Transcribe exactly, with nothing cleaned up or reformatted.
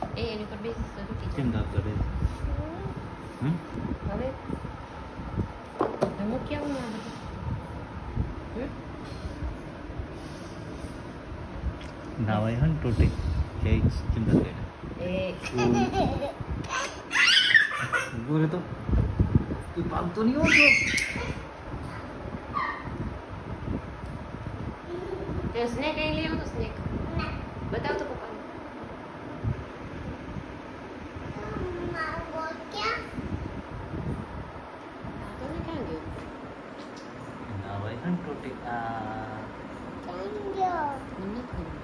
એ એની પર બેસીસ તો તૂટી જાય. કેમ દાંત કરે? હમ હવે હું કેવું ના બધું હમ નાવાય હન ટોટે કે કેમ દાંત કરે? એ બોલે તો તું ભાગતો નહીં હો તો. તે સ્નેક અહીં લઈ આવો તો સ્નેક બતાવ તો પપ્પાને. તને ક્યાં ગયો? નાવાય હન ટોટે આ મને નથી ખબર.